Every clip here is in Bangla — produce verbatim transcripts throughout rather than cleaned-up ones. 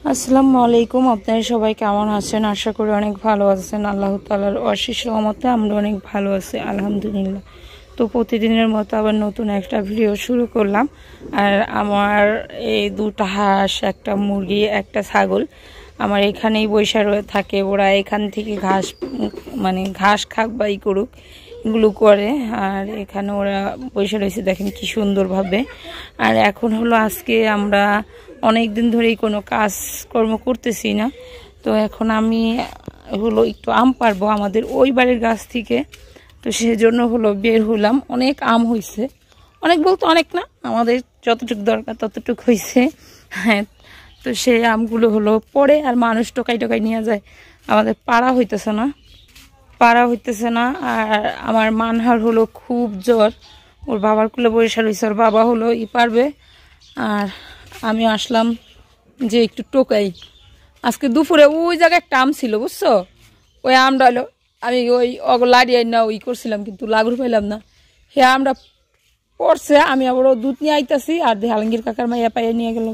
আসসালামু আলাইকুম। আপনারা সবাই কেমন আছেন? আশা করি অনেক ভালো আছেন। আল্লাহ তাআলার অশেষ রহমতে আমরা অনেক ভালো আছি, আলহামদুলিল্লাহ। তো প্রতিদিনের মতো আবার নতুন একটা ভিডিও শুরু করলাম। আর আমার এই দুটো হাঁস, একটা মুরগি, একটা ছাগল আমার এখানেই বসে থাকে। ওরা এখান থেকে ঘাস মানে ঘাস খাক বা ই করুক এগুলো করে। আর এখানে ওরা বসে রয়েছে, দেখেন কি সুন্দরভাবে। আর এখন হলো আজকে আমরা অনেক দিন ধরেই কোনো কাজকর্ম করতেছি না, তো এখন আমি হলো একটু আম পারবো আমাদের ওই বাড়ির গাছ থেকে। তো সেজন্য হলো বের হলাম। অনেক আম হয়েছে, অনেক বলতে অনেক না, আমাদের যতটুকু দরকার ততটুকু হয়েছে। হ্যাঁ, তো সেই আমগুলো হলো পরে আর মানুষ টোকাই টোকাই নিয়ে যায়। আমাদের পাড়া হইতেছে না পাড়া হইতেছে না আর আমার মানহার হলো খুব জ্বর, ওর বাবার কুলে বরিশাল হয়েছে, ওর বাবা হলো ই পারবে। আর আমি আসলাম যে একটু টোকাই। আজকে দুপুরে ওই জায়গায় একটা আম ছিল, বুঝছো, ওই আমটা হলো আমি ওই লাড়িয়ে না ওই করছিলাম, কিন্তু লাগুর পাইলাম না। হে আমটা পড়ছে, আমি আবার দুধ নিয়ে আইতাছি আর দেহালঙ্গির কাকার মাইয়া পাইয়া নিয়ে গেল।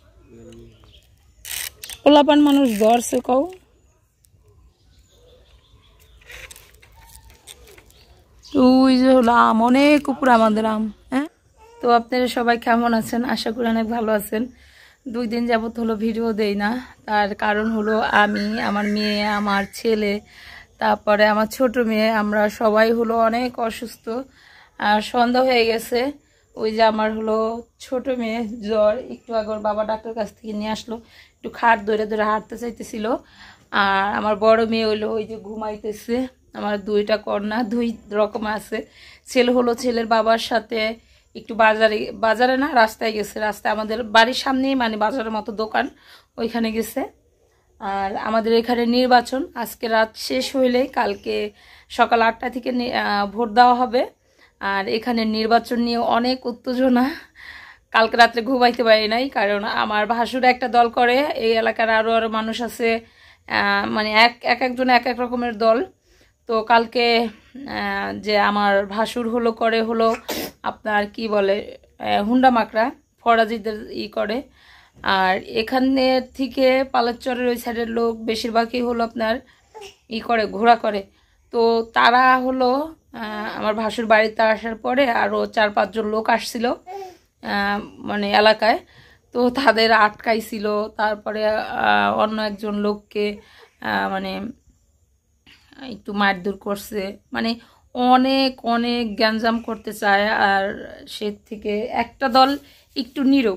ওলাপান মানুষ ধরছে কও। ওই যে হলো আম, অনেক উপরে আমাদের আম। হ্যাঁ, তো আপনারা সবাই কেমন আছেন? আশা করি অনেক ভালো আছেন। দুই দিন যাবত হলো ভিডিও দেই না, তার কারণ হলো আমি, আমার মেয়ে, আমার ছেলে, তারপরে আমার ছোট মেয়ে, আমরা সবাই হলো অনেক অসুস্থ। আর সন্ধ্যা হয়ে গেছে। ওই যে আমার হলো ছোট মেয়ে জ্বর, একটু আগে ওর বাবা ডাক্তার কাছ থেকে নিয়ে আসলো, একটু খাট ধরে ধরে হাঁটতে চাইতেছিল। আর আমার বড় মেয়ে হইলো ওই যে ঘুমাইতেছে। আমার দুইটা কন্যা দুই রকম আছে। ছেলে হলো ছেলের বাবার সাথে একটু বাজারে, বাজারে না রাস্তায় গেছে, রাস্তায় আমাদের বাড়ির সামনেই মানে বাজারের মতো দোকান, ওইখানে গেছে। আর আমাদের এখানে নির্বাচন আজকে রাত শেষ হইলেই কালকে সকাল আটটা থেকে ভোট দেওয়া হবে। আর এখানে নির্বাচন নিয়ে অনেক উত্তেজনা। কালকে রাত্রে ঘুমাইতে পারি নাই, কারণ আমার ভাসুর একটা দল করে, এই এলাকার আরও আরও মানুষ আছে, মানে এক এক একজন এক এক রকমের দল। তো কালকে যে আমার ভাসুর হলো করে হলো আপনার কি বলে হুন্ডা মাকড়া ফরাজিদের ই করে। আর এখানে থেকে পালাচরের ওই সাইডের লোক বেশিরভাগই হলো আপনার ই করে, ঘোরা করে। তো তারা হলো আমার ভাসুর বাড়িতে আসার পরে আরও চার পাঁচজন লোক আসছিল মানে এলাকায়, তো তাদের আটকাইছিল। তারপরে অন্য একজন লোককে মানে একটু মারধর করছে, মানে অনেক অনেক গ্যাঞ্জাম করতে চায়। আর সে থেকে একটা দল একটু নীরব,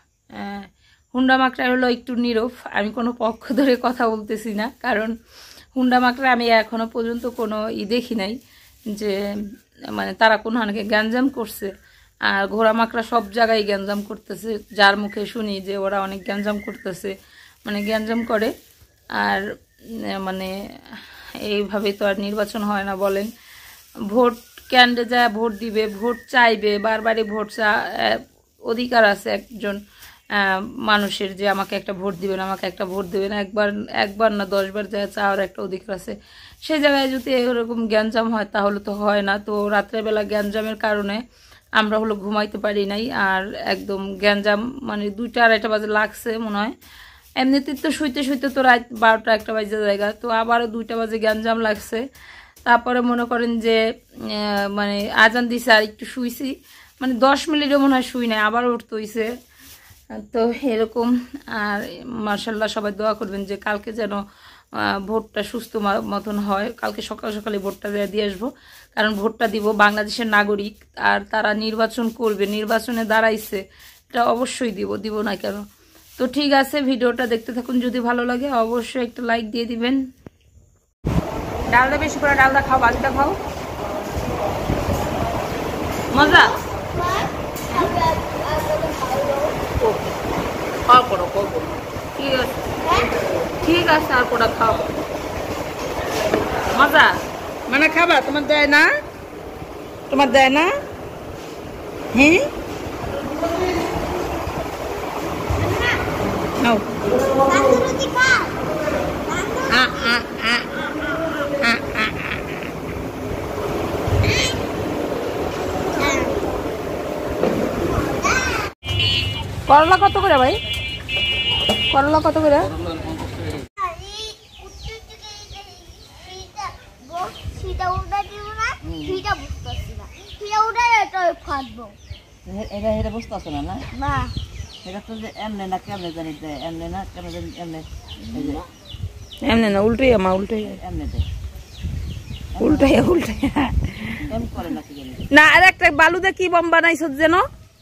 হুন্ডা মাকড়া হলো একটু নীরব। আমি কোনো পক্ষ ধরে কথা বলতেছি না, কারণ হুন্ডা মাকড়া আমি এখনো পর্যন্ত কোনো ই দেখি নাই যে মানে তারা কোনো অনেকে গ্যাঞ্জাম করছে। আর ঘোড়া মাকড়া সব জায়গায় গ্যাঞ্জাম করতেছে, যার মুখে শুনি যে ওরা অনেক গ্যাঞ্জাম করতেছে, মানে গ্যাঞ্জাম করে। আর মানে এইভাবে তো আর নির্বাচন হয় না বলেন। ভোট কেন্দ্রে যায় ভোট দিবে, ভোট চাইবে, বারবারই ভোট চা অধিকার আছে একজন মানুষের, যে আমাকে একটা ভোট দিবেন, আমাকে একটা ভোট দিবেন, একবার একবার না দশবার যায় চাওয়ার একটা অধিকার আছে। সেই জায়গায় যদি এরকম গ্যাঞ্জাম হয় তাহলে তো হয় না। তো রাত্রেবেলা গ্যাঞ্জামের কারণে আমরা হলো ঘুমাইতে পারি নাই। আর একদম গ্যাঞ্জাম মানে দুইটা আড়াইটা বাজে লাগছে মনে হয়। এমনিতে তো শুইতে শুইতে তো রাত বারোটা একটা বাজে জায়গা, তো আবারও দুইটা বাজে গ্যাঞ্জাম লাগছে। তারপরে মনে করেন যে মানে আজান দিছে আর একটু শুইছি, মানে দশ মিনিটও মনে হয় শুই নাই, আবার উঠতে হইছে। তো এরকম। আর মাশাআল্লাহ সবাই দোয়া করবেন যে কালকে যেন ভোটটা সুস্থ মতন হয়। কালকে সকাল সকালে ভোটটা দিয়ে আসবো, কারণ ভোটটা দিব বাংলাদেশের নাগরিক, আর তারা নির্বাচন করবে, নির্বাচনে দাঁড়াইছে, এটা অবশ্যই দিব, দিব না কেন। তো ঠিক আছে, ভিডিওটা দেখতে থাকুন, যদি ভালো লাগে অবশ্যই একটা লাইক দিয়ে দিবেন। ডালটা বেশি করে ডালটা খাও, বাকিটা খাও, মজা খাও করো করবো। ঠিক আছে ঠিক আছে, আর কোটা খাও, মজা মানে খাবা। তোমার দেয় না, তোমার দেয় না? হ্যাঁ নাও। করলা কত করে ভাই? করলা কত করে? এমনি না উল্টাই মা উল্টাই উল্টাই উল্টাই না। আর একটা বালুতে কি বম বানাইছ যেন?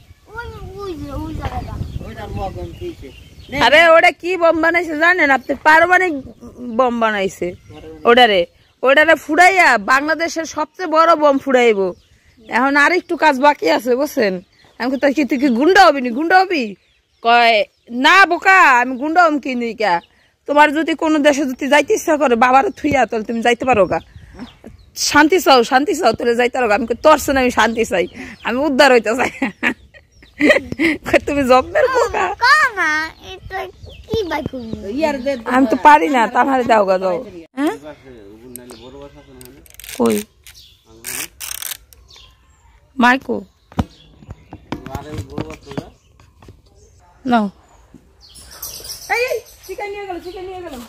আরে ওটা কি বম বানাইছে জানেন আপনি? পারমাণবিক বম বানাইছে ওটারে। ওটারে ফুড়াইয়া বাংলাদেশের সবচেয়ে বড় বম ফুড়াইব। এখন আর একটু কাজ বাকি আছে বুঝছেন। আমি তো কি তুই কি গুন্ডা হবি নি? গুন্ডা হবি? কয় না বোকা, আমি গুন্ডা হম কি নিকা। তোমার যদি কোনো দেশে যদি যাইতে ইচ্ছা করে বাবার থুইয়া, তাহলে তুমি যাইতে পারো গা। শান্তি চাও, শান্তি চাও, তাহলে যাইতে পারো। আমি তোরছে না, আমি শান্তি চাই, আমি উদ্ধার হইতে চাই। তুমি জবের বোকা। আমি তো পারি না, তাহলে দাও গা যাও। হ্যাঁ কই মাইকো নাও। এই চিকেন নিয়ে গেল, চিকেন নিয়ে গেল।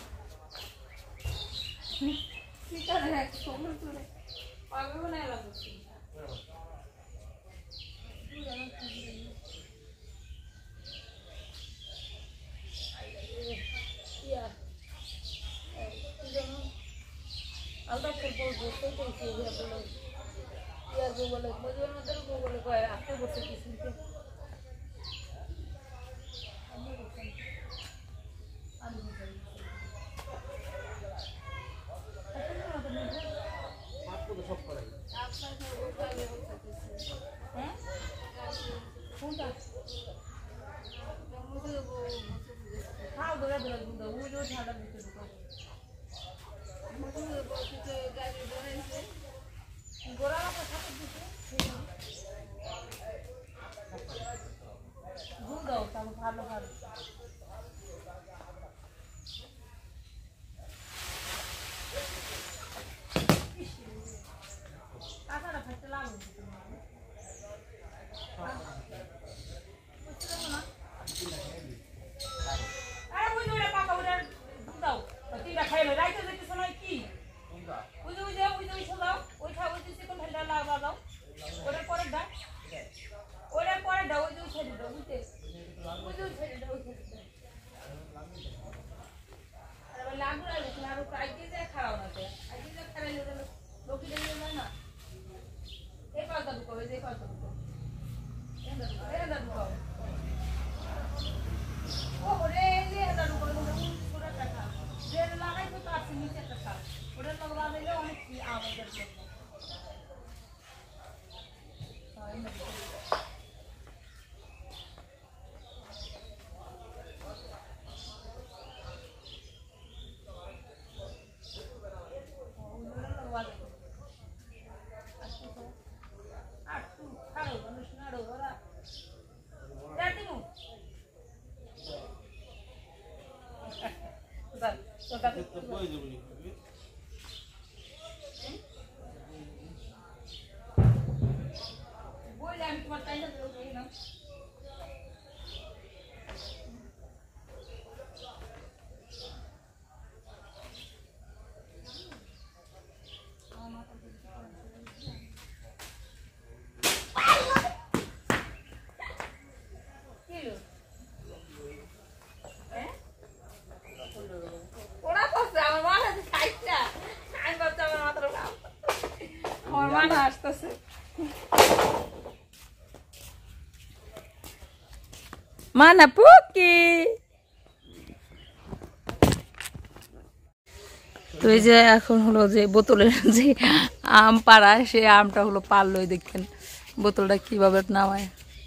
ভালো ভালো Mana Puki? তো এই যে এখন হলো যে বোতলের যে আম পাড়ায় সেই আমটা হলো পারলোই দেখেন বোতলটা কিভাবে নামায়।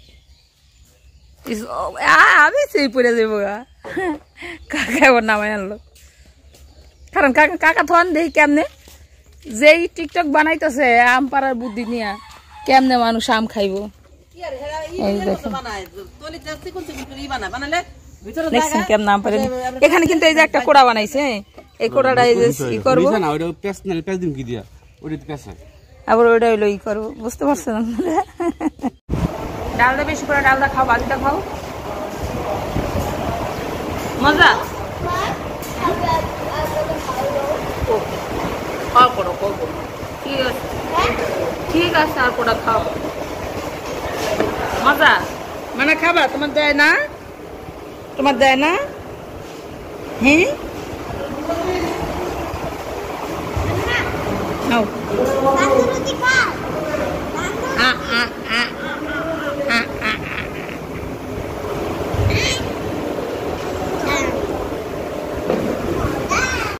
আমি সেই পড়ে যাবো কাকা এবার নামায় আনলো। কারণ কাকা কাকা থন দেখি কেমনে যেই টিকটক বানাইতেছে আম পাড়ার বুদ্ধি নিয়ে কেমনে মানুষ আম খাইব। এখানে কিন্তু এই যে একটা কোড়া বানাইছে, এই কোড়াটা ই করবো আবার ওইটা হইলো ই করবো, বুঝতে পারছেন? ডালটা বেশি করে ডালটা খাও, বাকিটা খাও। মজা খাও করো করবো ঠিক আছে ঠিক আছে আর কোটা খাও মজা মানে খাবা তোমার দেয় না তোমার দেয় না হ্যাঁ নাও